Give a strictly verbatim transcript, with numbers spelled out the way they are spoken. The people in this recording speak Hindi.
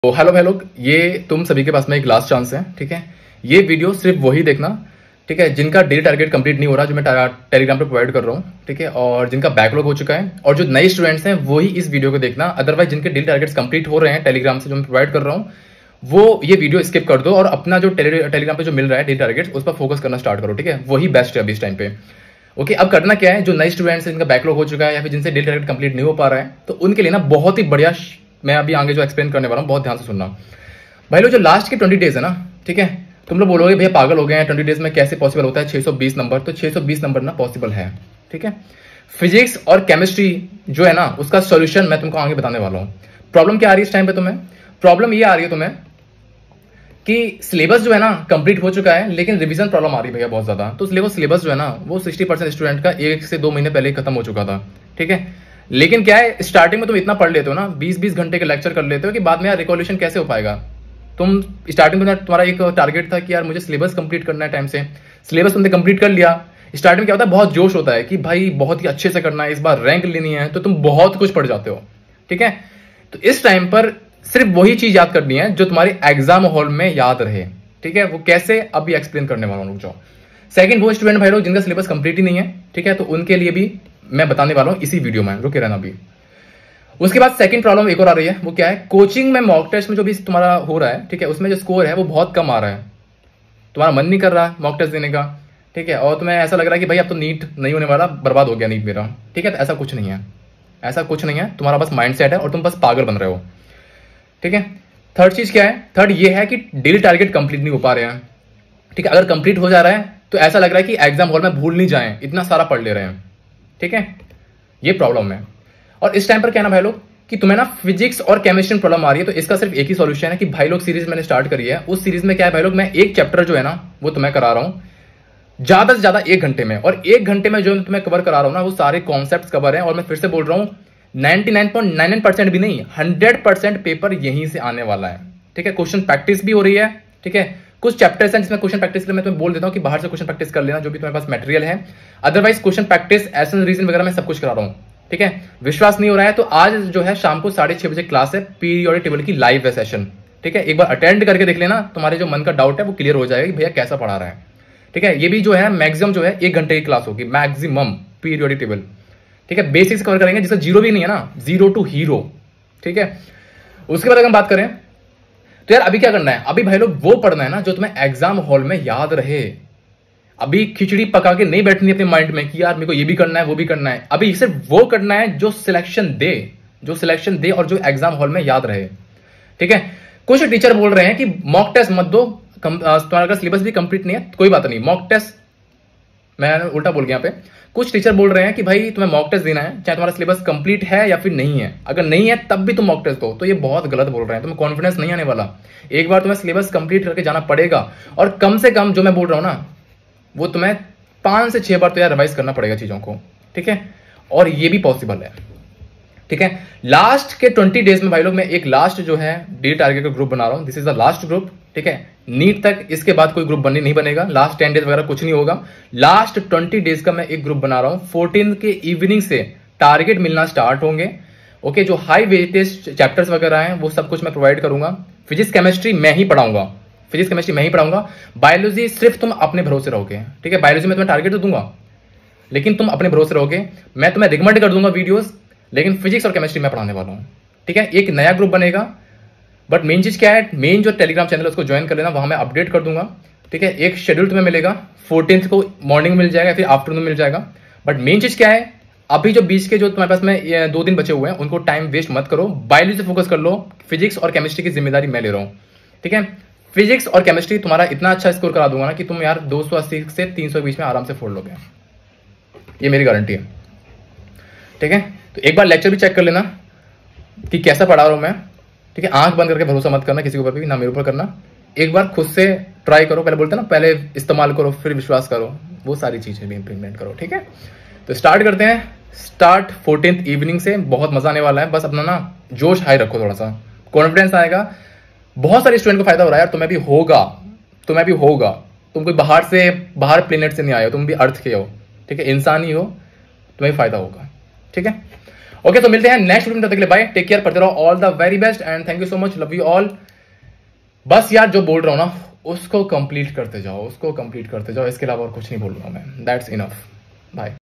तो हेलो भाई लोग, ये तुम सभी के पास में एक लास्ट चांस है। ठीक है, ये वीडियो सिर्फ वही देखना, ठीक है, जिनका डेली टारगेट कंप्लीट नहीं हो रहा, जो मैं टेलीग्राम पे प्रोवाइड कर रहा हूँ, ठीक है, और जिनका बैकलॉग हो चुका है, और जो नए स्टूडेंट्स हैं वही इस वीडियो को देखना। अदरवाइज जिनके डेली टारगेट्स कंप्लीट हो रहे हैं टेलीग्राम से जो मैं प्रोवाइड कर रहा हूँ, वो ये वीडियो स्किप कर दो और अपना जो टेलीग्राम पे जो मिल रहा है डेली टारगेट्स उस पर फोकस करना स्टार्ट करो। ठीक है, वही बेस्ट है अभी इस टाइम पे। ओके, अब करना क्या है, जो नए स्टूडेंट्स हैं जिनका बैकलॉग हो चुका है या फिर जिनसे डेली टारगेट कंप्लीट नहीं हो पा रहा है, तो उनके लिए ना बहुत ही बढ़िया मैं अभी आगे जो एक्सप्लेन करने वाला हूँ, बहुत ध्यान से सुनना भाई लोग। जो लास्ट के ट्वेंटी डेज है ना, ठीक है, तुम लोग बोलोगे भैया पागल हो गए हैं, ट्वेंटी डेज में कैसे पॉसिबल होता है छह सौ बीस नंबर? तो छह सौ बीस नंबर ना पॉसिबल है। ठीक है, फिजिक्स और केमिस्ट्री जो है ना उसका सॉल्यूशन मैं तुमको आगे बताने वाला हूं। प्रॉब्लम क्या आ रही है इस टाइम पे तुम्हें? प्रॉब्लम ये आ रही है तुम्हें कि सिलेबस जो है ना कंप्लीट हो चुका है, लेकिन रिवीजन प्रॉब्लम आ रही है भैया बहुत ज्यादा। तो सिलेबस सिलेबस जो है ना वो सिक्सटी परसेंट स्टूडेंट का एक से दो महीने पहले ही खत्म हो चुका था। ठीक है, लेकिन क्या है, स्टार्टिंग में तुम इतना पढ़ लेते हो ना, बीस बीस घंटे के लेक्चर कर लेते हो कि बाद में यार रिकॉलेशन कैसे हो पाएगा। तुम स्टार्टिंग में तुम्हारा एक टारगेट था कि यार मुझे सिलेबस कंप्लीट करना है टाइम से, सिलेबस तुमने कंप्लीट कर लिया। स्टार्टिंग में क्या होता है, बहुत जोश होता है कि भाई बहुत ही अच्छे से करना है, इस बार रैंक लेनी है, तो तुम बहुत कुछ पढ़ जाते हो। ठीक है, तो इस टाइम पर सिर्फ वही चीज याद करनी है जो तुम्हारे एग्जाम हॉल में याद रहे। ठीक है, वो कैसे अभी एक्सप्लेन करने वाला हूं। जाओ सेकंड, वो स्टूडेंट भाई लोग जिनका सिलेबस कंप्लीट ही नहीं है, ठीक है, तो उनके लिए भी मैं बताने वाला हूं इसी वीडियो में, रुके रहना भी। उसके बाद सेकंड प्रॉब्लम एक और आ रही है, वो क्या है, कोचिंग में मॉक टेस्ट में जो भी तुम्हारा हो रहा है, ठीक है, उसमें जो स्कोर है वो बहुत कम आ रहा है, तुम्हारा मन नहीं कर रहा मॉक टेस्ट देने का। ठीक है, और तुम्हें ऐसा लग रहा है कि भाई अब तो नीट नहीं होने वाला, बर्बाद हो गया नीट मेरा। ठीक है, तो ऐसा कुछ नहीं है, ऐसा कुछ नहीं है, तुम्हारा बस माइंड सेट है और तुम बस पागल बन रहे हो। ठीक है, थर्ड चीज क्या है, थर्ड ये है कि डेली टारगेट कंप्लीट नहीं हो पा रहे हैं। ठीक है, अगर कंप्लीट हो जा रहा है तो ऐसा लग रहा है कि एग्जाम हॉल में भूल नहीं जाए, इतना सारा पढ़ ले रहे हैं। ठीक है, ये प्रॉब्लम है। और इस टाइम पर क्या ना भाई लोग कि तुम्हें ना फिजिक्स और केमिस्ट्री में प्रॉब्लम आ रही है, तो इसका सिर्फ एक ही सॉल्यूशन है कि भाई लोग सीरीज मैंने स्टार्ट करी है। उस सीरीज में क्या है भाई लोग, मैं एक चैप्टर जो है ना वो तुम्हें करा रहा हूं ज्यादा से ज्यादा एक घंटे में, और एक घंटे में जो तुम्हें कवर करा रहा हूं ना वो सारे कॉन्सेप्ट्स कवर हैं। और मैं फिर से बोल रहा हूं, ninety nine point nine nine percent भी नहीं, हंड्रेड परसेंट पेपर यहीं से आने वाला है। ठीक है, क्वेश्चन प्रैक्टिस भी हो रही है। ठीक है, कुछ चैप्टर्स हैं जिसमें क्वेश्चन प्रैक्टिस के लिए मैं तुम्हें बोल देता हूं कि बाहर से क्वेश्चन प्रैक्टिस कर लेना जो भी तुम्हारे पास मटेरियल है। Otherwise question practice, essence, reason वगैरह मैं सब कुछ करा रहा हूं। ठीक है, विश्वास नहीं हो रहा है तो आज जो है शाम को साढ़े छह बजे क्लास है, पीरियोडिक टेबल की लाइव है सेशन। ठीक है, एक बार अटेंड करके देख लेना, तुम्हारे जो मन का डाउट है वो क्लियर हो जाएगा कि भैया कैसा पढ़ा रहा है। ठीक है, ये भी जो है मैक्सिमम जो है एक घंटे की क्लास होगी, मैक्सिमम पीरियोडिक टेबल। ठीक है, बेसिक्स कवर करेंगे, जिसका जीरो भी नहीं है ना, जीरो टू हीरो। ठीक है, उसके बाद अगर हम बात करें तो यार अभी क्या करना है, अभी भाई लोग वो पढ़ना है ना जो तुम्हें एग्जाम हॉल में याद रहे। अभी खिचड़ी पका के नहीं बैठनी अपने माइंड में कि यार मेरे को ये भी करना है वो भी करना है। अभी सिर्फ वो करना है जो सिलेक्शन दे, जो सिलेक्शन दे और जो एग्जाम हॉल में याद रहे। ठीक है, कुछ टीचर बोल रहे हैं कि मॉक टेस्ट मत दो, तुम्हारा अगर सिलेबस भी कंप्लीट नहीं है कोई बात नहीं, मॉक टेस्ट, मैं उल्टा बोल गया यहाँ पे। कुछ टीचर बोल रहे हैं कि भाई तुम्हें मॉक टेस्ट देना है चाहे तुम्हारा सिलेबस कंप्लीट है या फिर नहीं है, अगर नहीं है तब भी तुम मॉक टेस्ट दो। तो ये बहुत गलत बोल रहे हैं, तुम्हें कॉन्फिडेंस नहीं आने वाला। एक बार तुम्हें सिलेबस कंप्लीट करके जाना पड़ेगा, और कम से कम जो मैं बोल रहा हूं ना वो तुम्हें पांच से छह बार तो यार रिवाइज करना पड़ेगा चीजों को। ठीक है, और ये भी पॉसिबल है। ठीक है, लास्ट के ट्वेंटी डेज में भाई लोग मैं एक लास्ट जो है डेली टारगेट का ग्रुप बना रहा हूं, this is the last group. ठीक है, नीट तक इसके बाद कोई ग्रुप बनने नहीं बनेगा, लास्ट टेन डेज वगैरह कुछ नहीं होगा। लास्ट ट्वेंटी डेज का मैं एक ग्रुप बना रहा हूं, फोर्टीन के इवनिंग से टारगेट मिलना स्टार्ट होंगे। ओके, जो हाई वेटेज चैप्टर्स वगैरह हैं वो सब कुछ मैं प्रोवाइड करूंगा। फिजिक्स केमिस्ट्री मैं ही पढ़ाऊंगा, फिजिक्स केमिस्ट्री मैं ही पढ़ाऊंगा। बायोलॉजी सिर्फ तुम अपने भरोसे रहोगे। ठीक है, बायोलॉजी में तुम्हें टारगेट तो दूंगा लेकिन तुम अपने भरोसे रहोगे, मैं तुम्हें रिकमेंड कर दूंगा वीडियोस, लेकिन फिजिक्स और केमिस्ट्री मैं पढ़ाने वाला हूं। ठीक है, एक नया ग्रुप बनेगा, बट मेन चीज क्या है, मेन जो टेलीग्राम चैनल है उसको ज्वाइन कर लेना, वहां मैं अपडेट कर दूंगा। ठीक है, एक शेड्यूल तुम्हें मिलेगा, फोर्टीन को मॉर्निंग मिल जाएगा फिर आफ्टरनून मिल जाएगा। बट मेन चीज क्या है, अभी जो बीच के जो तुम्हारे पास में दो दिन बचे हुए हैं उनको टाइम वेस्ट मत करो, बायोलॉजी से फोकस कर लो। फिजिक्स और केमिस्ट्री की जिम्मेदारी मैं ले रहा हूँ। ठीक है, फिजिक्स और केमिस्ट्री तुम्हारा इतना अच्छा स्कोर करा दूंगा ना कि तुम यार दो सौ अस्सी से तीन सौ बीच में आराम से फोड़ लोगे, ये मेरी गारंटी है। ठीक है, तो एक बार लेक्चर भी चेक कर लेना कि कैसा पढ़ा रहा हूं मैं। ठीक है, आंख बंद करके भरोसा मत करना किसी के ऊपर भी, ना मेरे ऊपर करना। एक बार खुद से ट्राई करो, पहले बोलते हैं ना पहले इस्तेमाल करो फिर विश्वास करो, वो सारी चीजें भी इंप्लीमेंट करो। ठीक है, तो स्टार्ट करते हैं। स्टार्ट फोर्टीन इवनिंग से, बहुत मजा आने वाला है। बस अपना ना जोश हाई रखो, थोड़ा सा कॉन्फिडेंस आएगा। बहुत सारे स्टूडेंट को फायदा हो रहा है यार, तुम्हें भी होगा, तुम्हें भी होगा। तुम कोई बाहर से बाहर प्लेनेट से नहीं आए हो, तुम भी अर्थ के हो। ठीक है, इंसान ही हो, तुम्हें फायदा होगा। ठीक है, ओके, तो मिलते हैं नेक्स्ट वीडियो में, तब तक के लिए बाय, टेक केयर, पढ़ते रहो, all the very best and thank you so much, love you all. बस यार जो बोल रहा हूं ना उसको कंप्लीट करते जाओ, उसको कंप्लीट करते जाओ, इसके अलावा और कुछ नहीं बोल रहा हूं मैं। That's enough, bye.